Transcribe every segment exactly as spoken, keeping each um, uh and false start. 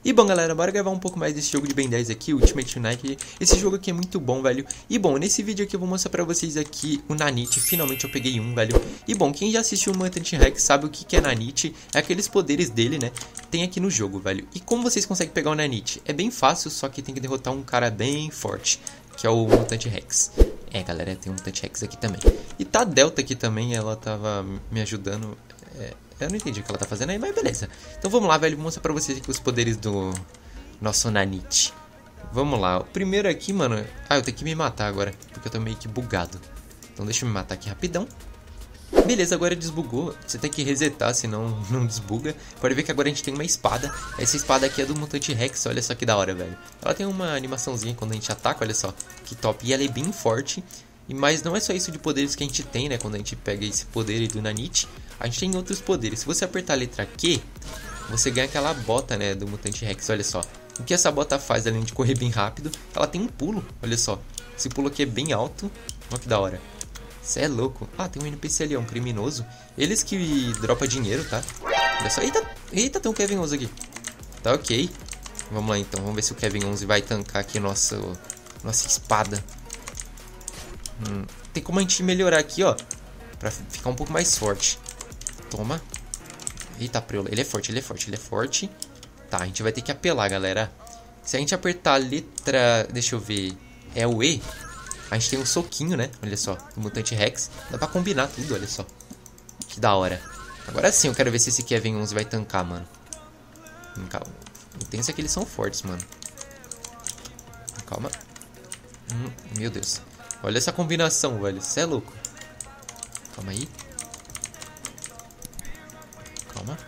E bom, galera, bora gravar um pouco mais desse jogo de Ben dez aqui, Ultimate United. Esse jogo aqui é muito bom, velho. E bom, nesse vídeo aqui eu vou mostrar pra vocês aqui o Nanite. Finalmente eu peguei um, velho. E bom, quem já assistiu o Mutant Rex sabe o que que é Nanite. É aqueles poderes dele, né? Tem aqui no jogo, velho. E como vocês conseguem pegar o Nanite? É bem fácil, só que tem que derrotar um cara bem forte, que é o Mutant Rex. É, galera, tem um Mutant Rex aqui também. E tá a Delta aqui também, ela tava me ajudando. É... Eu não entendi o que ela tá fazendo aí, mas beleza. Então vamos lá, velho, vou mostrar pra vocês aqui os poderes do nosso Nanite. Vamos lá, o primeiro aqui, mano... Ah, eu tenho que me matar agora, porque eu tô meio que bugado. Então deixa eu me matar aqui rapidão. Beleza, agora desbugou. Você tem que resetar, senão não desbuga. Pode ver que agora a gente tem uma espada. Essa espada aqui é do Mutant Rex, olha só que da hora, velho. Ela tem uma animaçãozinha quando a gente ataca, olha só. Que top, e ela é bem forte. E mas não é só isso de poderes que a gente tem, né? Quando a gente pega esse poder do Nanite, a gente tem outros poderes. Se você apertar a letra Q, você ganha aquela bota, né, do Mutant Rex, olha só. O que essa bota faz, além de correr bem rápido, ela tem um pulo, olha só. Esse pulo aqui é bem alto, olha que da hora. Você é louco. Ah, tem um N P C ali, é um criminoso. Eles que dropa dinheiro, tá? Olha só, eita, eita, tem um Kevin onze aqui. Tá ok. Vamos lá então, vamos ver se o Kevin onze vai tancar aqui nossa, nossa espada. Hum, tem como a gente melhorar aqui, ó, pra ficar um pouco mais forte. Toma. Eita, preula. Ele é forte, ele é forte, ele é forte. Tá, a gente vai ter que apelar, galera. Se a gente apertar a letra... Deixa eu ver. É o E. A gente tem um soquinho, né? Olha só. Do Mutant Rex. Dá pra combinar tudo, olha só. Que da hora. Agora sim, eu quero ver se esse Kevin onze vai tancar, mano. Calma. O tenso é que eles são fortes, mano. Calma. Hum, meu Deus. Olha essa combinação, velho. Você é louco. Calma aí. Calma.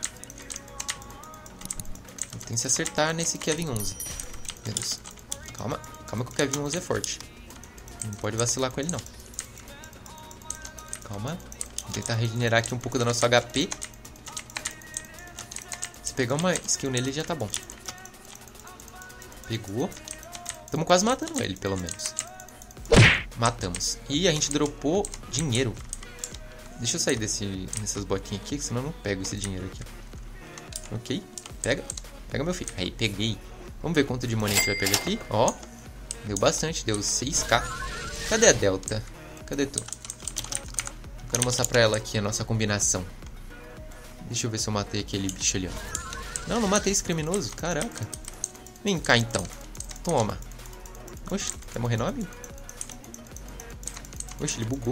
Tem que se acertar nesse Kevin onze. Meu Deus. Calma. Calma que o Kevin onze é forte. Não pode vacilar com ele, não. Calma. Vou tentar regenerar aqui um pouco do nosso H P. Se pegar uma skill nele já tá bom. Pegou. Estamos quase matando ele, pelo menos. Matamos. E a gente dropou dinheiro. Deixa eu sair desse, dessas botinhas aqui, senão eu não pego esse dinheiro aqui. Ó. Ok. Pega. Pega, meu filho. Aí, peguei. Vamos ver quanto de money a gente vai pegar aqui. Ó. Deu bastante. Deu seis k. Cadê a Delta? Cadê tu? Quero mostrar pra ela aqui a nossa combinação. Deixa eu ver se eu matei aquele bicho ali, ó. Não, não matei esse criminoso. Caraca. Vem cá, então. Toma. Oxe, quer morrer não, amigo? Oxe, ele bugou.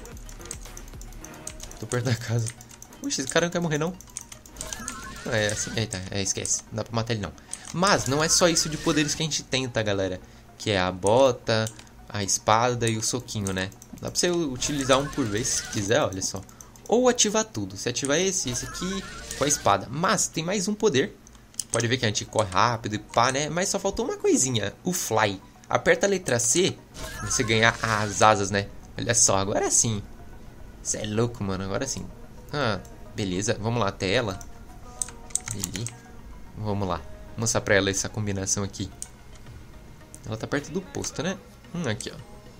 Tô perto da casa. Oxe, esse cara não quer morrer não. Não, é assim. Eita, é, esquece. Não dá pra matar ele não. Mas não é só isso de poderes que a gente tem, tá, galera? Que é a bota, a espada e o soquinho, né? Dá pra você utilizar um por vez se quiser, olha só. Ou ativar tudo. Se ativar esse, esse aqui com a espada. Mas tem mais um poder. Pode ver que a gente corre rápido e pá, né? Mas só faltou uma coisinha. O Fly. Aperta a letra C, você ganha as asas, né? Olha só, agora sim. Você é louco, mano, agora sim. Ah, beleza, vamos lá até ela. Beleza. Vamos lá, vou mostrar pra ela essa combinação aqui. Ela tá perto do posto, né? Hum, aqui, ó.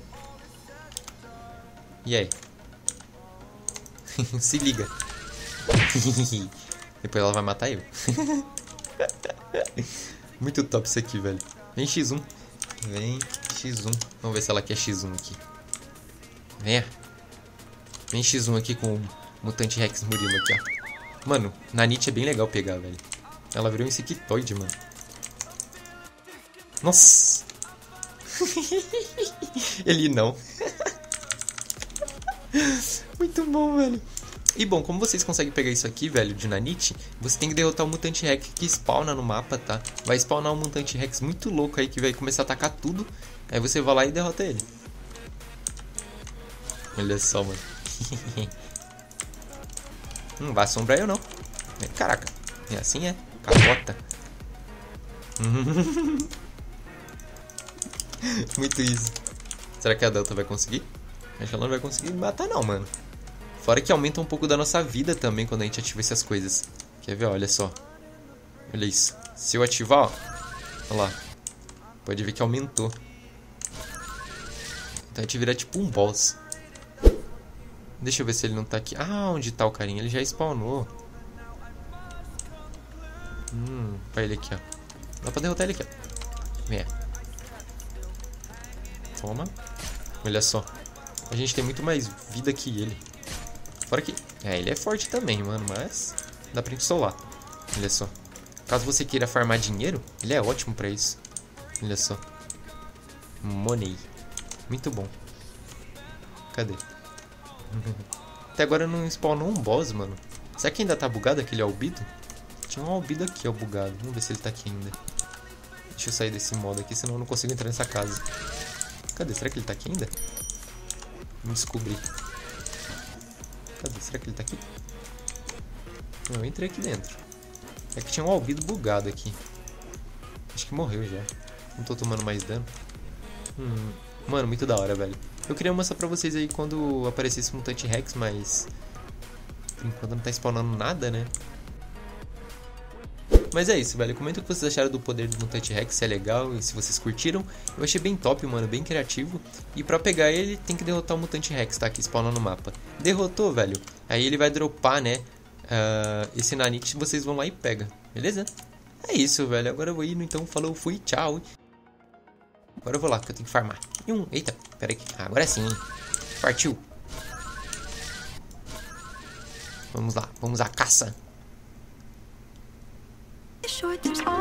E aí? Se liga. Depois ela vai matar eu. Muito top isso aqui, velho. Vem X um. Vem X um. Vamos ver se ela quer X um aqui. Venha. Vem X um aqui com o Mutant Rex Murilo aqui, ó. Mano, Nanite é bem legal pegar, velho. Ela virou um insectoide, mano. Nossa. Ele não. Muito bom, velho. E bom, como vocês conseguem pegar isso aqui, velho, de Nanite, você tem que derrotar o Mutant Rex que spawna no mapa, tá? Vai spawnar um Mutant Rex muito louco aí que vai começar a atacar tudo. Aí você vai lá e derrota ele. Olha só, mano. Não vai assombrar eu, não. Caraca. É assim, é. Capota. Muito easy. Será que a Delta vai conseguir? Acho que ela não vai conseguir matar, não, mano. Fora que aumenta um pouco da nossa vida também quando a gente ativa essas coisas. Quer ver? Olha só. Olha isso. Se eu ativar, ó. Olha lá. Pode ver que aumentou. Então a gente vira tipo um boss. Deixa eu ver se ele não tá aqui. Ah, onde tá o carinha? Ele já spawnou. Hum, pra ele aqui, ó. Dá pra derrotar ele aqui, ó. É. Toma. Olha só. A gente tem muito mais vida que ele. Fora que... É, ele é forte também, mano. Mas dá pra gente solar. Olha só. Caso você queira farmar dinheiro, ele é ótimo pra isso. Olha só. Money. Muito bom. Cadê? Até agora não spawnou um boss, mano. Será que ainda tá bugado aquele albedo? Tinha um albedo aqui, ó, bugado. Vamos ver se ele tá aqui ainda. Deixa eu sair desse modo aqui, senão eu não consigo entrar nessa casa. Cadê? Será que ele tá aqui ainda? Vamos descobrir. Cadê? Será que ele tá aqui? Não, eu entrei aqui dentro. É que tinha um albedo bugado aqui. Acho que morreu já. Não tô tomando mais dano. Hum, mano, muito da hora, velho. Eu queria mostrar pra vocês aí quando aparecesse Mutante Rex, mas... por enquanto não tá spawnando nada, né? Mas é isso, velho. Comenta o que vocês acharam do poder do Mutante Rex, se é legal e se vocês curtiram. Eu achei bem top, mano, bem criativo. E pra pegar ele, tem que derrotar o Mutante Rex, tá? Que spawna no mapa. Derrotou, velho. Aí ele vai dropar, né? Uh, esse Nanite, vocês vão lá e pega. Beleza? É isso, velho. Agora eu vou indo, então. Falou, fui, tchau. Agora eu vou lá, porque eu tenho que farmar. E um... Eita, pera aí. Ah, agora sim. Partiu. Vamos lá, vamos à caça. Short, there's